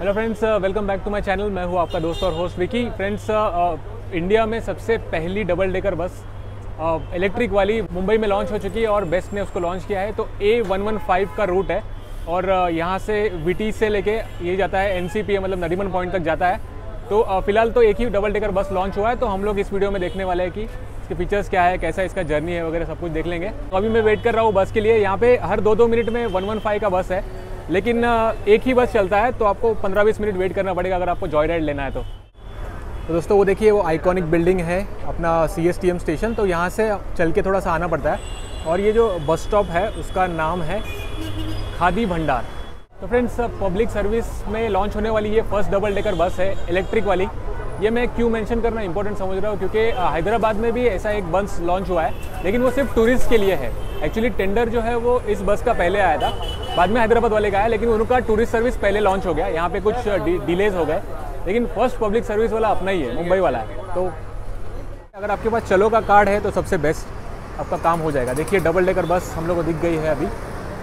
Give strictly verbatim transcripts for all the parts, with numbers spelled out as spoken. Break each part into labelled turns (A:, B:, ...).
A: Hello friends, welcome back to my channel. मैं हूं आपका दोस्त और होस्ट विकी। फ्रेंड्स, इंडिया में सबसे पहली डबल डेकर बस इलेक्ट्रिक वाली मुंबई में लॉन्च हो चुकी है और बेस्ट ने उसको लॉन्च किया है। तो ए वन वन फाइव का रूट है और यहाँ से वीटी से लेके ये जाता है एनसीपी मतलब नरीमन पॉइंट तक जाता है। तो फिलहाल तो एक ही डबल डेकर बस लॉन्च हुआ है, तो हम लोग इस वीडियो में देखने वाले हैं कि इसके फीचर्स क्या है, कैसा इसका जर्नी है वगैरह सब कुछ देख लेंगे। तो अभी मैं वेट कर रहा हूँ बस के लिए। यहाँ पे हर दो दो मिनट में वन वन फाइव का बस है, लेकिन एक ही बस चलता है, तो आपको पंद्रह बीस मिनट वेट करना पड़ेगा अगर आपको जॉय राइड लेना है तो। तो दोस्तों वो देखिए, वो आइकॉनिक बिल्डिंग है अपना C S T M station. तो यहाँ से चल के थोड़ा सा आना पड़ता है और ये जो बस स्टॉप है उसका नाम है खादी भंडार। तो फ्रेंड्स, पब्लिक सर्विस में लॉन्च होने वाली ये फर्स्ट डबल डेकर बस है इलेक्ट्रिक वाली। ये मैं क्यों मेंशन करना इंपॉर्टेंट समझ रहा हूँ, क्योंकि हैदराबाद में भी ऐसा एक बस लॉन्च हुआ है, लेकिन वो सिर्फ टूरिस्ट के लिए है। एक्चुअली टेंडर जो है वो इस बस का पहले आया था, बाद में हैदराबाद वाले का आया, लेकिन उनका टूरिस्ट सर्विस पहले लॉन्च हो गया। यहाँ पे कुछ डिलेज हो गए, लेकिन फर्स्ट पब्लिक सर्विस वाला अपना ही है, मुंबई वाला है। तो अगर आपके पास चलो का कार्ड है तो सबसे बेस्ट आपका काम हो जाएगा। देखिए डबल डेकर बस हम लोग को दिख गई है अभी।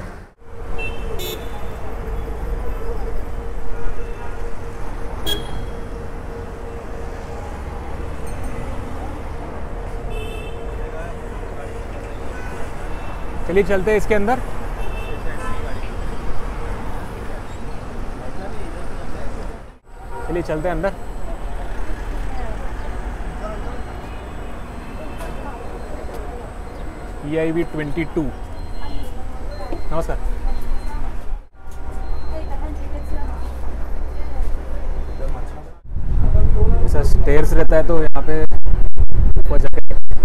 A: चलिए चलते हैं इसके अंदर। चलिए चलते हैं अंदर। E I V twenty two. नमस्कार। ऐसा स्टेयर्स रहता है तो यहाँ पे ऊपर जाके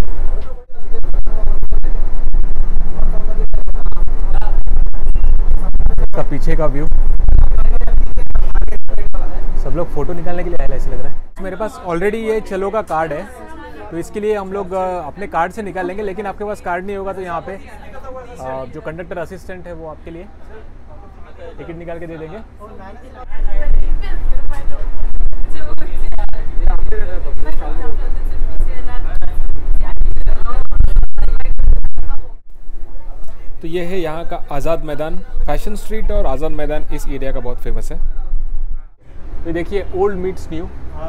A: का पीछे का व्यू। सब लोग फोटो निकालने के लिए आए ऐसे लग रहा है। मेरे पास ऑलरेडी ये चलो का कार्ड है, तो इसके लिए हम लोग अपने कार्ड से निकाल लेंगे। लेकिन आपके पास कार्ड नहीं होगा तो यहाँ पे जो कंडक्टर असिस्टेंट है वो आपके लिए टिकट निकाल के दे देंगे। तो ये है यहाँ का आज़ाद मैदान। फैशन स्ट्रीट और आज़ाद मैदान इस एरिया का बहुत फेमस है। तो देखिए ओल्ड मीट्स न्यू।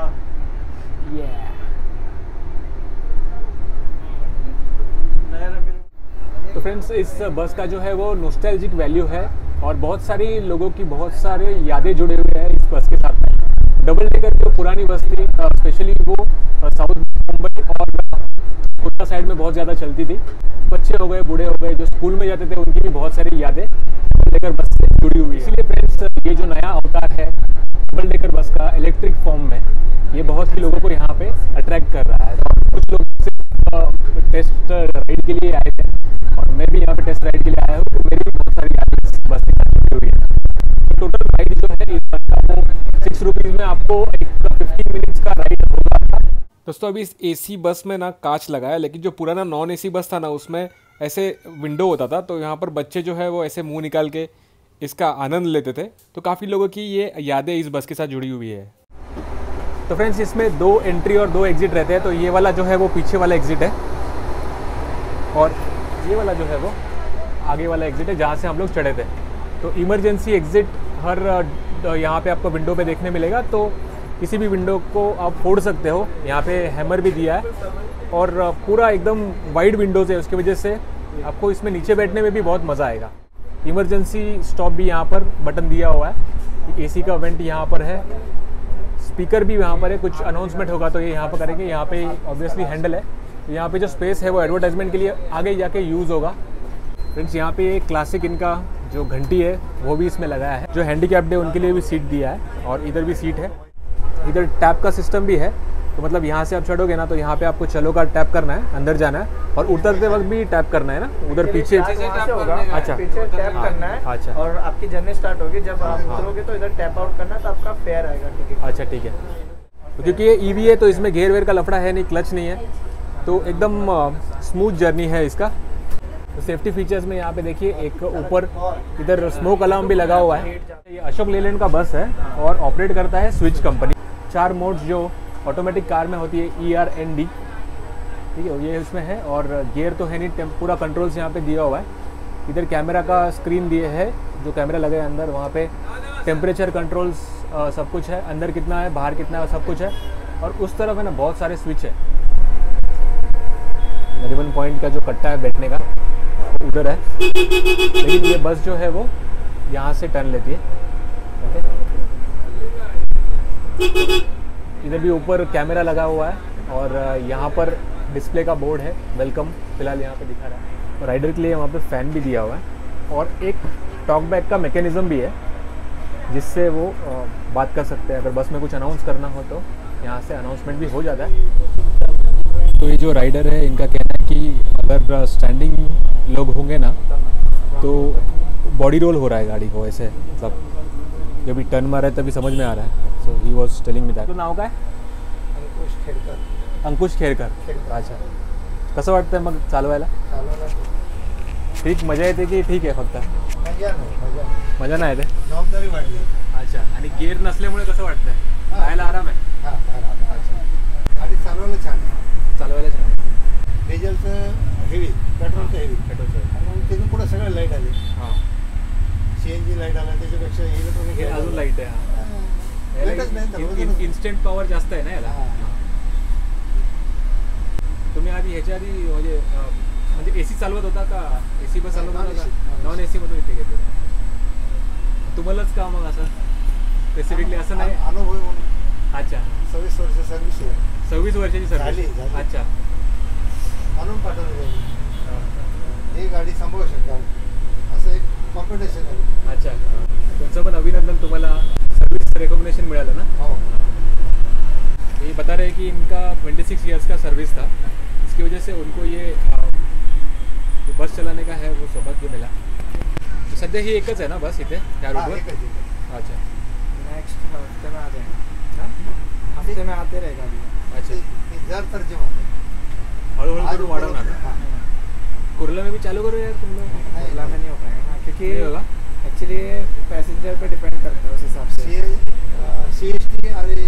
A: तो फ्रेंड्स, इस बस का जो है वो नॉस्टैल्जिक वैल्यू है और बहुत सारी लोगों की बहुत सारे यादें जुड़े हुए हैं इस बस के साथ। डबल डेकर जो पुरानी बस थी, स्पेशली वो साउथ मुंबई और कोटा साइड में बहुत ज़्यादा चलती थी। बच्चे हो गए, बूढ़े हो गए, जो स्कूल में जाते थे, उनकी भी बहुत सारी यादें डबल डेकर बस से जुड़ी हुई है। इसलिए फ्रेंड्स, ये जो नया अवतार है डबल डेकर बस का इलेक्ट्रिक फॉर्म में, ये बहुत ही लोगों को यहाँ पे अट्रैक्ट कर रहा है। और कुछ लोग सिर्फ टेस्ट राइड के लिए आए थे और मैं भी यहाँ पे टेस्ट राइड के लिए आया हूँ, तो मेरी भी बहुत सारी यादें इस बस के साथ जुड़ी हुई है। टोटल राइड जो है इस बस का वो सिक्स रुपीज़ में आपको एक फिफ्टीन मिनट्स का राइड होगा। दोस्तों, अभी इस एसी बस में ना कांच लगा है, लेकिन जो पुराना नॉन एसी बस था ना उसमें ऐसे विंडो होता था, तो यहाँ पर बच्चे जो है वो ऐसे मुंह निकाल के इसका आनंद लेते थे। तो काफ़ी लोगों की ये यादें इस बस के साथ जुड़ी हुई है। तो फ्रेंड्स, इसमें दो एंट्री और दो एग्जिट रहते हैं। तो ये वाला जो है वो पीछे वाला एग्जिट है और ये वाला जो है वो आगे वाला एग्जिट है जहाँ से हम लोग चढ़े थे। तो इमरजेंसी एग्जिट हर यहाँ पे आपको विंडो पे देखने मिलेगा, तो किसी भी विंडो को आप फोड़ सकते हो। यहाँ पे हैमर भी दिया है और पूरा एकदम वाइड विंडोज़ है, उसकी वजह से आपको इसमें नीचे बैठने में भी बहुत मज़ा आएगा। इमरजेंसी स्टॉप भी यहाँ पर बटन दिया हुआ है। एसी का वेंट यहाँ पर है, स्पीकर भी यहाँ पर है, कुछ अनाउंसमेंट होगा तो ये यहाँ पर करेंगे। यहाँ पे ऑब्वियसली हैंडल है, यहाँ पे जो स्पेस है वो एडवर्टाइजमेंट के लिए आगे जाके यूज़ होगा। फ्रेंड्स, यहाँ पे क्लासिक इनका जो घंटी है वो भी इसमें लगाया है। जो हैंडीकैप्ड है उनके लिए भी सीट दिया है और इधर भी सीट है। इधर टैप का सिस्टम भी है, तो मतलब यहाँ से आप चढ़ोगे ना तो यहाँ पे आपको चलो का टैप करना है, अंदर जाना है, और उतरते वक्त भी टैप करना है ना, उधर पीछे
B: होगा।
A: अच्छा,
B: पीछे टैप करना है।
A: अच्छा,
B: और आपकी जर्नी स्टार्ट होगी जब आप उतरोगे तो इधर टैप आउट करना है, तो आपका फेयर आएगा टिकट।
A: अच्छा ठीक है। तो क्योंकि ये ईवी है तो इसमें घेर वेर का लफड़ा है नहीं, क्लच नहीं है, तो एकदम स्मूथ जर्नी है इसका। तो सेफ्टी फीचर्स में यहाँ पे देखिए एक ऊपर इधर स्मोक अलार्म भी लगा हुआ है। ये अशोक लेलैंड का बस है और ऑपरेट करता है स्विच कंपनी। चार मोड्स जो ऑटोमेटिक कार में होती है, ई आर एन डी, ठीक है, ये इसमें है। और गियर तो है नहीं, पूरा कंट्रोल्स यहाँ पे दिया हुआ है। इधर कैमरा का स्क्रीन दिए है, जो कैमरा लगे अंदर वहाँ पे टेम्परेचर कंट्रोल्स सब कुछ है, अंदर कितना है बाहर कितना है सब कुछ है। और उस तरफ है ना बहुत सारे स्विच है। नरीमन पॉइंट का जो कट्टा है बैठने का वो उधर है, लेकिन ये बस जो है वो यहाँ से टर्न लेती है। ओके, इधर भी ऊपर कैमरा लगा हुआ है और यहाँ पर डिस्प्ले का बोर्ड है, वेलकम फिलहाल यहाँ पे दिखा रहा है। राइडर के लिए वहाँ पे फ़ैन भी दिया हुआ है और एक टॉक बैक का मैकेनिज़्म भी है जिससे वो बात कर सकते हैं। अगर बस में कुछ अनाउंस करना हो तो यहाँ से अनाउंसमेंट भी हो जाता है। तो ये जो राइडर है इनका कहना है कि अगर स्टैंडिंग लोग होंगे ना तो बॉडी रोल हो रहा है गाड़ी को, ऐसे मतलब जब भी टर्न मारा है तभी समझ में आ रहा है। So he was telling me that. तो नाव काय?
B: अंकुश खेडकर.
A: अंकुश खेडकर. अच्छा, कसं वाटतंय मग चालवायला? ठीक मजा येते की ठीक आहे फक्त?
B: मजा नाही. मजा
A: मजा नाही येते.
B: जबाबदारी वाढली.
A: अच्छा, आणि गिअर नसल्यामुळे कसं वाटतंय? जायला आराम आहे?
B: हां, आराम. अच्छा, आणि चालवायला छान आहे.
A: चालवायला छान आहे.
B: डिझेलचं हेवी, पेट्रोलचं हेवी.
A: पेट्रोलचं
B: आणि तिथून पुढे सगळं लाईट आली.
A: हां,
B: सीएनजी लाईट आला, त्याच्यापेक्षा इलेक्ट्रॉनिक
A: हे अजून लाईट आहे.
B: लाईटच नाही तर
A: इन्स्टंट पॉवर जास्त आहे ना याला. तुम्ही आधी ह्याच्या आधी म्हणजे म्हणजे एसी चालवत होता का? एसी बस चालवत होता का? नॉन एसी मधून इथे घेतलं तुम्हालाच का मग असं स्पेसिफिकली असं नाही?
B: अनुभव म्हणून.
A: अच्छा,
B: सव्वीस वर्ष सर्व्हिस आहे.
A: सव्वीस वर्षाची
B: झाली,
A: सर्व्हिस.
B: झाली.
A: अच्छा,
B: म्हणून पाठवलं ही गाडी सांभाळू शकता असं एक कॉम्पिटिशन आहे.
A: अच्छा, तुमचं पण अभिनंदन, तुम्हाला सर्विस रिकॉग्निशन मिळालं ना?
B: हो.
A: ये बता रहे हैं कि इनका छब्बीस इयर्स का सर्विस था, इसकी वजह से उनको ये जो बस चलाने का है वो सौभाग्य मिला। तो सध्या ही एकच है ना बस इथे त्या रूटवर? अच्छा,
B: नेक्स्ट हफ्ते में आ जाएंगे. हफ्ते में आते रहेगा अभी.
A: अच्छा,
B: जर तर्जुमा
A: हळूहळू करून वाढवणार ना? कुर्ला में भी चालू करो यार तुम लोग.
B: कुर्ला में नहीं हो पाएगा ना, क्योंकि
A: होगा
B: एक्चुअली पैसेंजर पे डिपेंड करता है उस हिसाब से. सी एस टी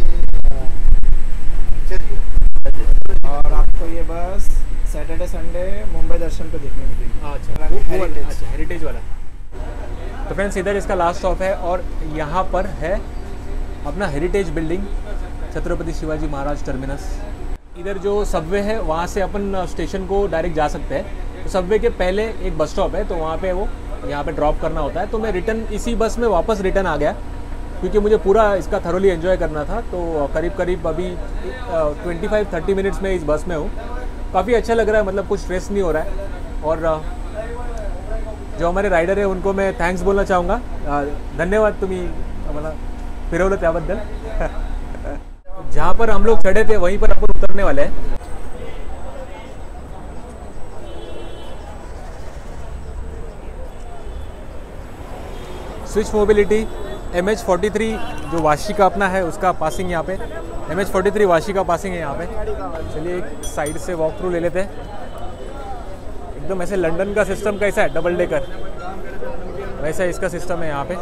B: और आपको ये बस सैटरडे संडे मुंबई दर्शन पे देखने मिलेगी.
A: अच्छा, हेरिटेज. अच्छा, हेरिटेज वाला. तो फ्रेंड्स इधर इसका लास्ट स्टॉप है और यहाँ पर है अपना heritage building, Chhatrapati Shivaji Maharaj terminus. इधर जो सबवे है वहाँ से अपन स्टेशन को डायरेक्ट जा सकते हैं। तो सबवे के पहले एक बस स्टॉप है, तो वहाँ पे वो यहाँ पे ड्रॉप करना होता है। तो मैं रिटर्न इसी बस में वापस रिटर्न आ गया क्योंकि मुझे पूरा इसका थरोली एंजॉय करना था। तो करीब करीब अभी ट्वेंटी फाइव थर्टी मिनट्स में इस बस में हूँ। काफ़ी अच्छा लग रहा है, मतलब कुछ स्ट्रेस नहीं हो रहा है। और जो हमारे राइडर है उनको मैं थैंक्स बोलना चाहूँगा, धन्यवाद तुम्ही आम्हाला फिरवलं त्याबद्दल। जहाँ पर हम लोग चढ़े थे वहीं पर अपन उतरने वाले हैं। Switch mobility M H forty three जो वाशी का अपना है उसका पासिंग यहाँ पे, M H forty three Vashi का पासिंग है यहाँ पे। चलिए एक साइड से वॉक थ्रू ले लेते हैं। एकदम ऐसे लंदन का सिस्टम कैसा है डबल डेकर, वैसा इसका सिस्टम है यहाँ पे।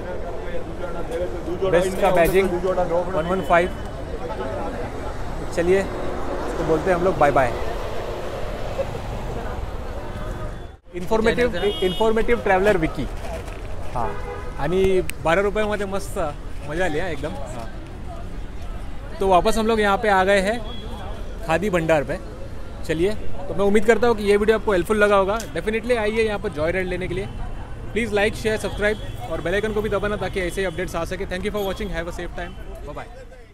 A: बेस्ट का बैजिंग वन वन फाइव। चलिए तो बोलते हैं हम लोग bye bye. Informative informative traveller Vicky. हाँ, आणि बारह रुपये मस्त मजा आली है एकदम। हाँ, तो वापस हम लोग यहाँ पे आ गए हैं खादी भंडार पे। चलिए, तो मैं उम्मीद करता हूँ कि ये वीडियो आपको हेल्पफुल लगा होगा। डेफिनेटली आइए यहाँ पर जॉय राइड लेने के लिए। प्लीज़ लाइक शेयर सब्सक्राइब और बेल आइकन को भी दबाना ताकि ऐसे ही अपडेट्स आ सके। Thank you for watching, have a safe time, bye bye.